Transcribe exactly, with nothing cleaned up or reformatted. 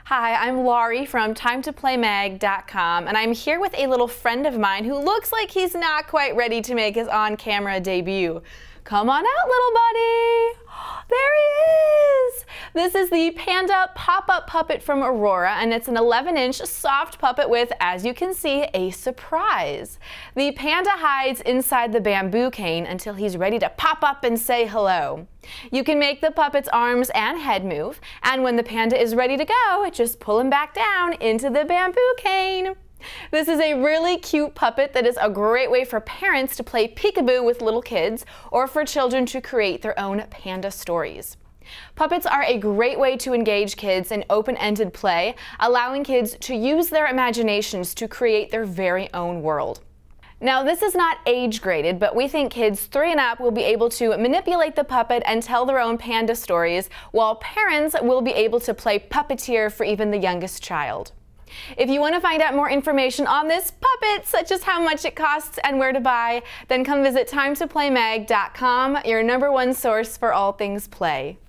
Hi, I'm Laurie from time to play mag dot com, and I'm here with a little friend of mine who looks like he's not quite ready to make his on-camera debut. Come on out, little buddy. There he is! This is the Panda Pop-Up Puppet from Aurora, and it's an eleven inch soft puppet with, as you can see, a surprise. The panda hides inside the bamboo cane until he's ready to pop up and say hello. You can make the puppet's arms and head move, and when the panda is ready to go, just pull him back down into the bamboo cane. This is a really cute puppet that is a great way for parents to play peekaboo with little kids or for children to create their own panda stories. Puppets are a great way to engage kids in open-ended play, allowing kids to use their imaginations to create their very own world. Now, this is not age graded, but we think kids three and up will be able to manipulate the puppet and tell their own panda stories, while parents will be able to play puppeteer for even the youngest child. If you want to find out more information on this puppet, such as how much it costs and where to buy, then come visit time to play mag dot com, your number one source for all things play.